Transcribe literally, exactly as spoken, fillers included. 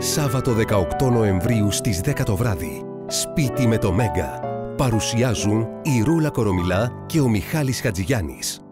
Σάββατο δεκαοκτώ Νοεμβρίου στις δέκα το βράδυ. Σπίτι με το Μέγκα. Παρουσιάζουν η Ρούλα Κορομηλά και ο Μιχάλης Χατζηγιάννης.